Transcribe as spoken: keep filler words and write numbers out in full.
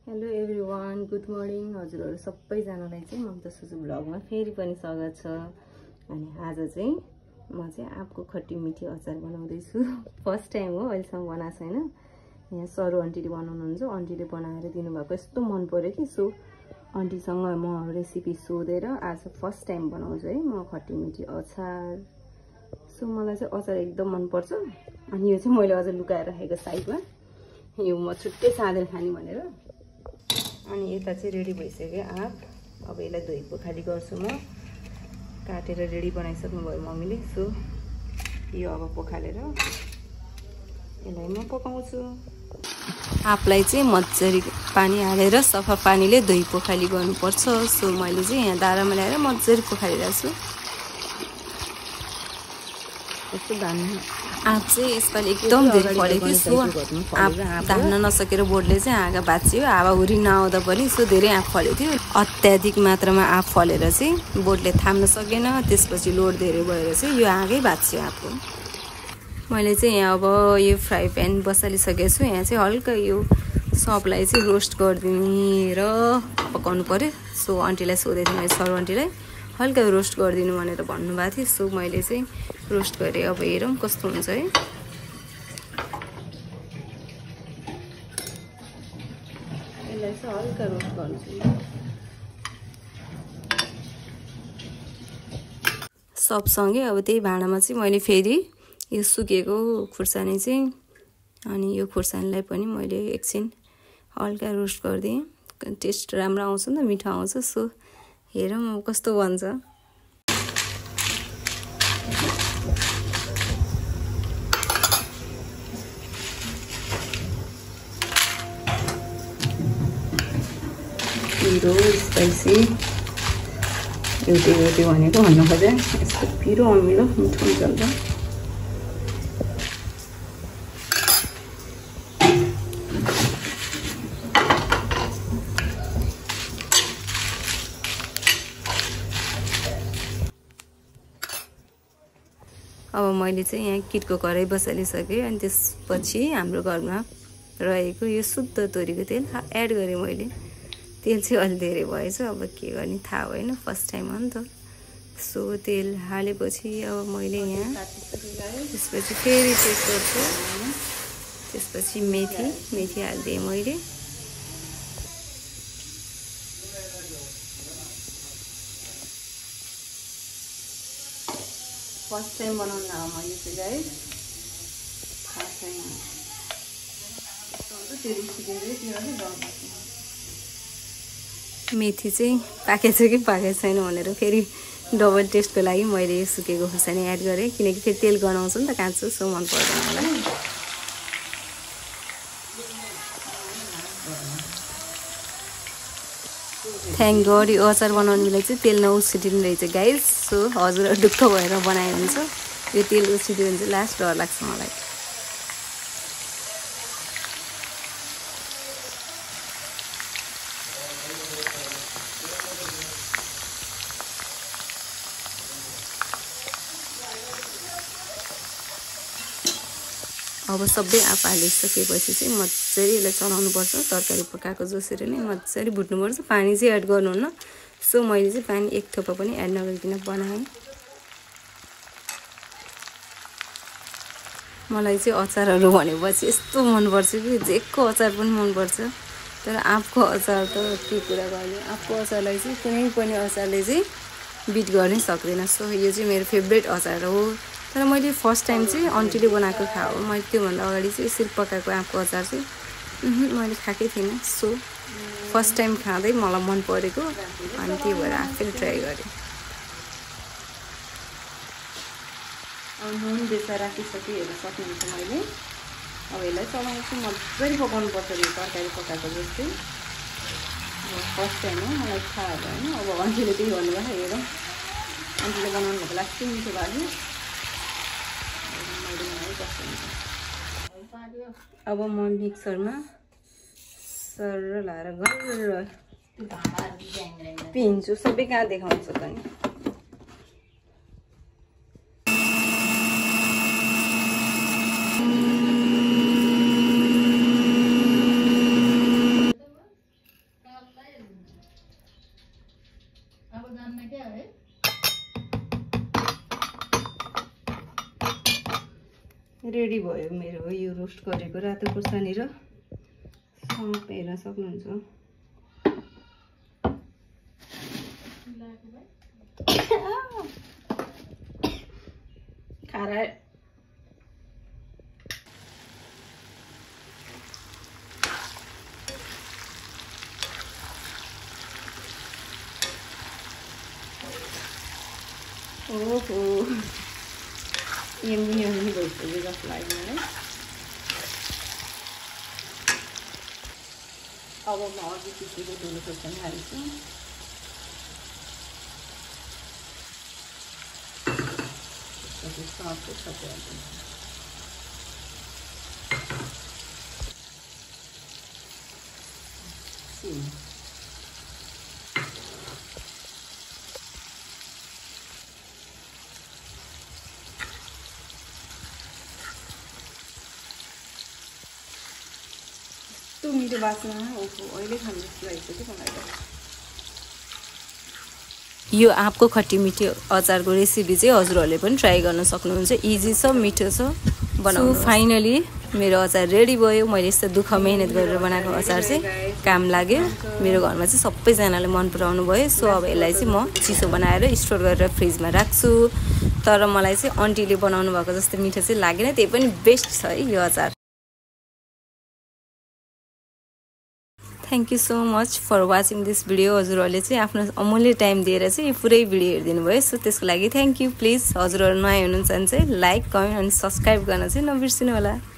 Hello everyone, good morning हजुरहरू सबैजनालाई चाहिँ ममता सुजु भ्लगमा फेरि पनि स्वागत छ। अनि आज चाहिँ म चाहिँ आँपको खट्टी मिठी अचार बनाउँदैछु। फर्स्ट टाइम हो, अहिलेसम्म बनाएको छैन। यहाँ सरू आन्टीले बनाउनुहुन्छ, आन्टीले बनाएर दिनुभएको यस्तो मन पर्यो कि सो आन्टीसँग म रेसिपी सोधेर आज फर्स्ट टाइम बनाउँछु है म खट्टी मिठी अचार। सो मलाई चाहिँ अचार एकदम मनपर्छ। अनि यो चाहिँ मैले अझ लुकाएर राखेको साइडमा, यो म छुट्टै साँधेर खाने भनेर। अनि यता चाहिँ रेडी भइसक्यो आँप। अब यसलाई धोइ पोखाली गर्छु म। काटेर रेडी बनाइसक्नु भयो मम्मीले। सो यो अब पोखालेर यसलाई म पकाउँछु। आँपलाई चाहिँ मजाले पानी हालेर सफा पानीले धोइ पोखाली गर्नुपर्छ। सो मैले चाहिँ यहाँ दारामा ल्याएर मजाले पोखालिरहेको छु। यस्तो धान आँप चाहिँ यसपालि एकदम धेरै फलेको थियो। सो आँप धान्न नसकेर बोटले चाहिँ हाँगा भाँच्यो, हावाहुरी नआउँदा पनि। सो धेरै आँप फलेको थियो, अत्याधिक मात्रामा आँप फलेर चाहिँ बोटले थाम्न सकेन। त्यसपछि लोड धेरै भएर चाहिँ यो हाँगै भाँच्यो आँपको। मैले चाहिँ यहाँ अब यो फ्राई प्यान बसालिसकेको छु। यहाँ चाहिँ हल्का यो सबलाई चाहिँ रोस्ट गरिदिने र पकाउनु पर्यो। सो आन्टीलाई सोधेको थिएँ मैले, सरू आन्टीलाई हल्का रोस्ट गरिदिनु भनेर भन्नुभएको थियो। सो मैले चाहिँ रोस्ट गरेँ। अब हेरौँ कस्तो हुन्छ है। यसलाई चाहिँ हल्का रोस्ट गर्छु। सबसँगै अब त्यही भाँडामा चाहिँ मैले फेरि यो सुकेको खुर्सानी चाहिँ अनि यो खुर्सानीलाई पनि मैले एकछिन हल्का रोस्ट गरिदिएँ। टेस्ट राम्रो आउँछ नि त, मिठो आउँछ। सो हेरौँ अब कस्तो बन्छ। पिरो स्पाइसी एउटै एउटै भनेको भन्नु खोजेँ। यस्तो पिरो अमिलो मिठो हुन्छ नि त। अब मैले चाहिँ यहाँ किटको कराई बसालिसकेँ। अनि त्यसपछि हाम्रो घरमा रहेको यो शुद्ध तोरीको तेल एड गरेँ मैले। तेल चाहिँ अलि धेरै भएछ, अब के गर्ने थाहा भएन, फर्स्ट टाइम हो नि त। सो तेल हालेपछि अब मैले यहाँ त्यसपछि फेरि चेक गर्छु। त्यसपछि मेथी मेथी हालिदिएँ मैले। फर्स्ट टाइम बनाउनु हो मैले चाहिँ गाइस, थाहा छैन त्यो रिसिपी चाहिँ। मेथी चाहिँ पाकेको छ कि पाकेको छैन भनेर फेरि डबल टेस्टको लागि मैले यो सुकेको खुर्सानी एड गरेँ, किनकि फेरि तेल गनाउँछ नि त काँचो। सो मन पर्दैन मलाई। थ्याङ्क गड यो अचार बनाउनुलाई चाहिँ तेल नउछिटिनु रहेछ गाइस। सो हजुर ढुक्क भएर बनायो भने चाहिँ यो तेल उछिट्यो भने चाहिँ लास्ट डर लाग्छ मलाई। अब सबै आँप हालिसकेपछि चाहिँ मजाले यसलाई चलाउनुपर्छ। तरकारी पकाएको जसरी नै मजाले भुट्नुपर्छ। पानी चाहिँ एड गर्नुहुन्न। सो मैले चाहिँ पानी एक थोपा पनि एड नगरिकन बनाएँ। मलाई चाहिँ अचारहरू भनेपछि यस्तो मनपर्छ कि जेको अचार पनि मनपर्छ। तर आँपको अचार त के कुरा गर्ने, आँपको अचारलाई चाहिँ कुनै पनि अचारले चाहिँ बिट गर्नै सक्दैन। सो यो चाहिँ मेरो फेभरेट अचार हो। तर मैले फर्स्ट टाइम चाहिँ आन्टीले बनाएको खाऊ। मैले त्योभन्दा अगाडि चाहिँ यसरी पकाएको आँपको अचार चाहिँ मैले खाएकै थिइनँ। सो फर्स्ट टाइम खाँदै मलाई मन परेको, अनि त्यही भएर आफैले ट्राई गरेँ। अब नुन बेसा राखिसकेँ, हेर्न सक्नुहुन्छ मैले। अब यसलाई चलाउँछु, मजाले पकाउनु पर्छ यो तरकारी पकाएको जस्तै। फर्स्ट टाइम हो, मलाई थाहा भएन। अब आन्टीले त्यही भन्नुभयो, हेरौँ आन्टीले बनाउनु भएको लाग्छ मिठो लाग्यो। अब म मिक्सरमा सर लाएर गरेर पिन्छु। सबै कहाँ देखाउँछ त नि। रेडी भयो मेरो यो रोस्ट गरेको रातो खुर्सानी र सौँफ हेर्न सक्नुहुन्छ। खारा ओहो यमुनी यमुनी भइसक्यो जस्तो लाग्यो मलाई। अब म अघि पिसेको धुलो खोर्सानी हाल्छु। त्यसपछि सबै सबै हाल्छु। यस्तो मिठो बास्ना ओहो अहिले खानु जस्तो भइसक्यो मलाई त। यो आँपको खट्टी मिठी अचारको रेसिपी चाहिँ हजुरहरूले पनि ट्राई गर्न सक्नुहुन्छ। इजी छ, मिठो छ बनाउनु। फाइनली मेरो अचार रेडी भयो। मैले यस्तो दुःख मेहनत गरेर बनाएको अचार चाहिँ काम लाग्यो। मेरो घरमा चाहिँ सबैजनाले मन पराउनु भयो। सो अब यसलाई चाहिँ म चिसो बनाएर स्टोर गरेर फ्रिजमा राख्छु। तर मलाई चाहिँ आन्टीले बनाउनु भएको जस्तो मिठो चाहिँ लागेन। त्यही पनि बेस्ट छ है यो अचार। Thank you so much for watching this video. हजुरहरूले चाहिँ आफ्नो अमूल्य टाइम दिएर चाहिँ यो पुरै भिडियो हेरिदिनु भयो। सो त्यसको लागि थ्याङ्क यू। प्लिज हजुरहरू नयाँ हुनुहुन्छ भने चाहिँ लाइक, कमेन्ट अनि सब्सक्राइब गर्न चाहिँ नबिर्सिनु होला।